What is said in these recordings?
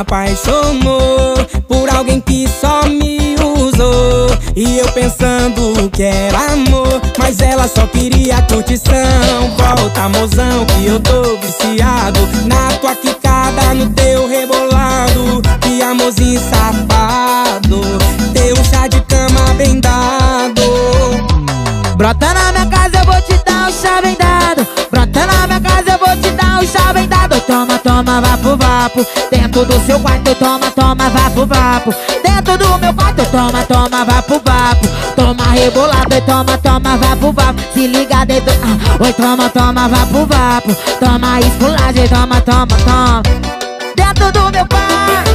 apaixonou por alguém que só me usou. E eu pensando que era amor, mas ela só queria curtição. Volta, mozão, que eu tô viciado na tua quicada, no teu rebolado. Que amorzinho safado, teu chá de cama bem dado. Brota na minha casa, eu vou te dar um chá bem dado. Brota na minha casa, eu vou te dar um chá bem dado. Toma, toma, vapo, vapo. Dentro do seu quarto, toma, toma, vapo, vapo. Dentro do meu quarto, toma, toma, vapo, vapo. Toma rebolado e toma, toma, vapo, vapo. Se liga dentro, oi, toma, toma, vapo, vapo. Toma esculagem, toma, toma, toma. Dentro do meu quarto.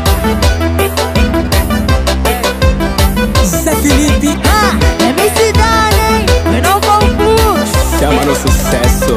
Zé Felipe, é minha cidade, hein? Eu não confundo. chama no sucesso.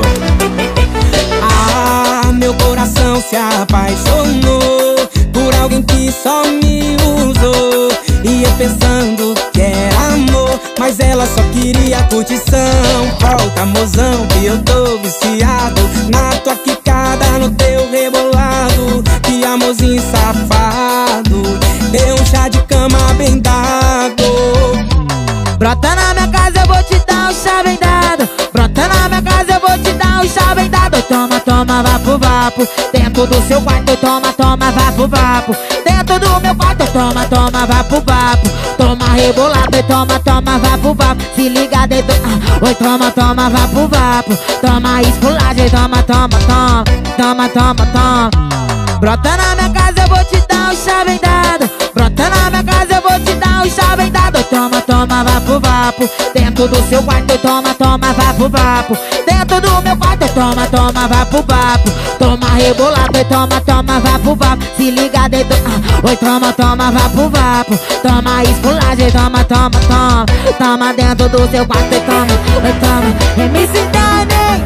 Meu coração se apaixonou por alguém que só me usou. E eu pensando que era amor, mas ela só queria curtição. Volta, mozão, que eu tô viciado na tua quicada, no teu rebolado. Que amorzinho safado, deu um chá de cama bem dado. Brota na minha casa, eu vou te dar um chá bem dado. Brota na minha casa, eu vou te dar um chá bem dado. Toma, toma, vapo, vapo. Dentro do seu quarto, toma, toma, vapo, vapo. Dentro do meu quarto, toma, toma, vapo, vapo. Toma rebolado e toma, toma, vapo, vapo. Se liga dentro, oi, toma, toma, vapo, vapo. Toma esculagem, toma, toma, toma. Toma, toma, toma. Brota na minha casa, eu vou te dar um chá bem dado. Brota na minha casa, eu vou te dar um chá bem dado. Toma, toma, vapo, vapo. Dentro do seu quarto, toma, toma, vapo, vapo. Dentro do meu quarto, toma, toma, vapo, vapo. Toma rebolado e toma, toma, vapo, vapo. Se liga dentro, oi, toma, toma, vapo, vapo. Toma esculagem, toma, toma, toma. Toma dentro do seu quarto e toma, oi, toma. É minha cidade, hein?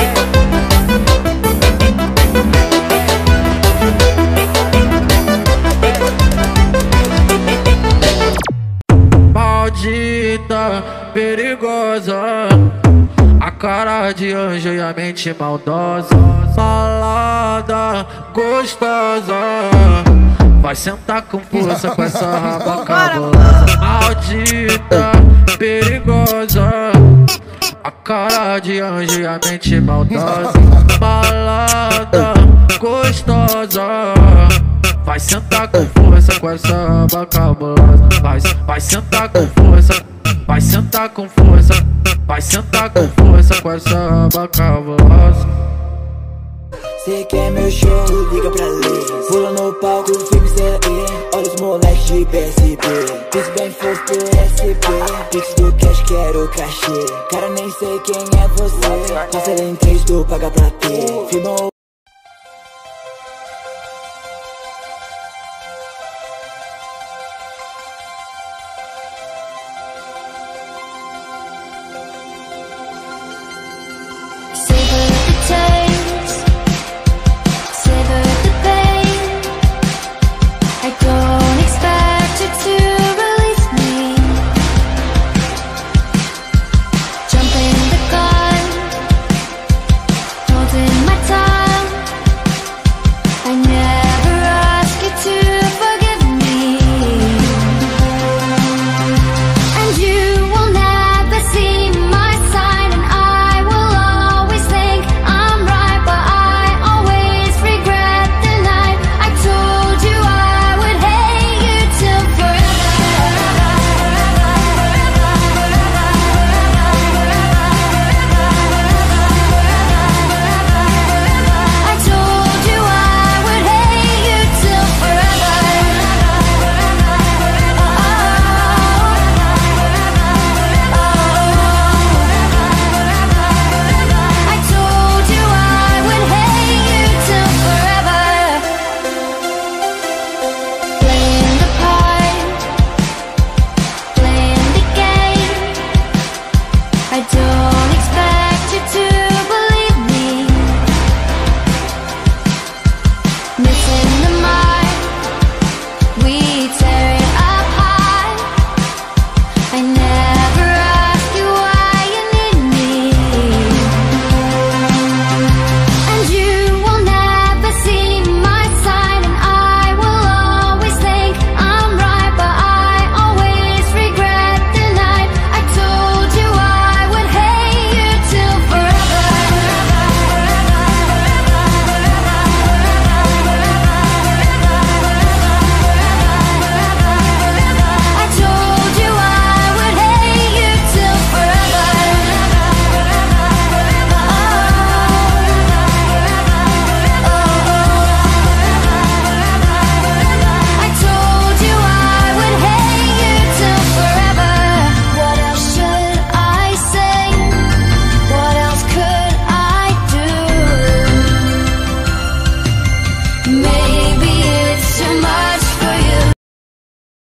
Maldita, perigosa, a cara de anjo e a mente maldosa. Malada, gostosa, vai sentar com força com essa raba cabulosa. Maldita, perigosa, a cara de anjo e a mente maldosa. Malada, gostosa, vai sentar com força com essa raba cabulosa. Vai sentar com força, vai sentar com força, vai sentar com força com essa raba cabulosa. Cê quer meu show, liga pra lei. Pula no palco, filme CE. Olha os moleques de PSP. Fiz bem fofo SP. Pix do cash, quero cachê. Cara, nem sei quem é você. Parcela em 3 do paga pra ter. Firmou